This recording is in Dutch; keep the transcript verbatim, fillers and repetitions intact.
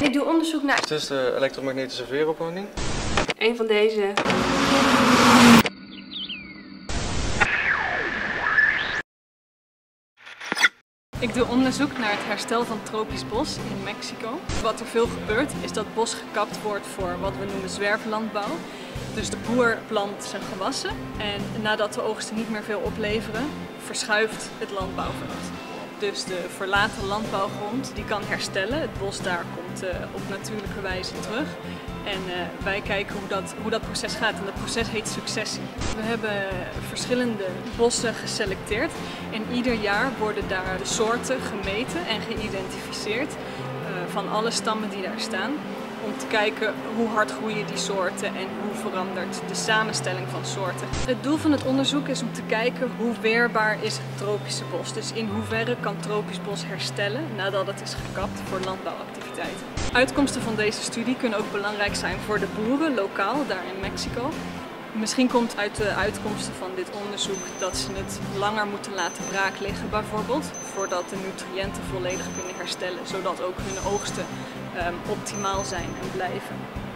Ik doe onderzoek naar... Het is de elektromagnetische veeropwarming. Een van deze. Ik doe onderzoek naar het herstel van tropisch bos in Mexico. Wat er veel gebeurt is dat bos gekapt wordt voor wat we noemen zwerflandbouw. Dus de boer plant zijn gewassen en nadat de oogsten niet meer veel opleveren, verschuift het landbouwveld. Dus de verlaten landbouwgrond die kan herstellen. Het bos daar komt uh, op natuurlijke wijze terug. En uh, wij kijken hoe dat, hoe dat proces gaat en dat proces heet successie. We hebben verschillende bossen geselecteerd en ieder jaar worden daar de soorten gemeten en geïdentificeerd uh, van alle stammen die daar staan. Om te kijken hoe hard groeien die soorten en hoe verandert de samenstelling van soorten. Het doel van het onderzoek is om te kijken hoe weerbaar is het tropische bos. Dus in hoeverre kan tropisch bos herstellen nadat het is gekapt voor landbouwactiviteiten. Uitkomsten van deze studie kunnen ook belangrijk zijn voor de boeren lokaal daar in Mexico. Misschien komt uit de uitkomsten van dit onderzoek dat ze het langer moeten laten braak liggen bijvoorbeeld, voordat de nutriënten volledig kunnen herstellen, zodat ook hun oogsten um, optimaal zijn en blijven.